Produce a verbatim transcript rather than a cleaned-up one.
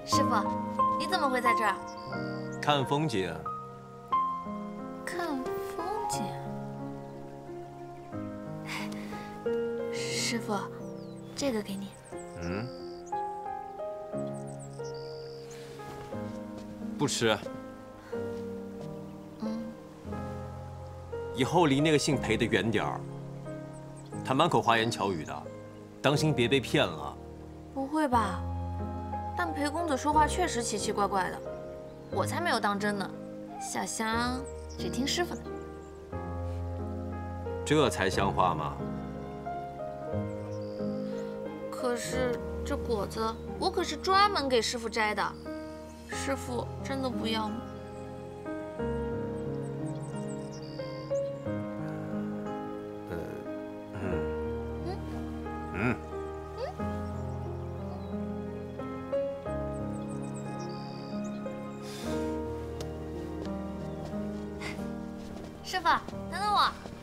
师傅，你怎么会在这儿？ 看风景。 看风景。师傅，这个给你。 嗯。不吃。 嗯。 以后离那个姓裴的远点儿。他满口花言巧语的，当心别被骗了。 不会吧？但裴公子说话确实奇奇怪怪的，我才没有当真呢。小香只听师傅的。 这才像话吗？ 可是这果子我可是专门给师傅摘的，师傅真的不要吗？ 呃，嗯，嗯，嗯。 师傅，等等我。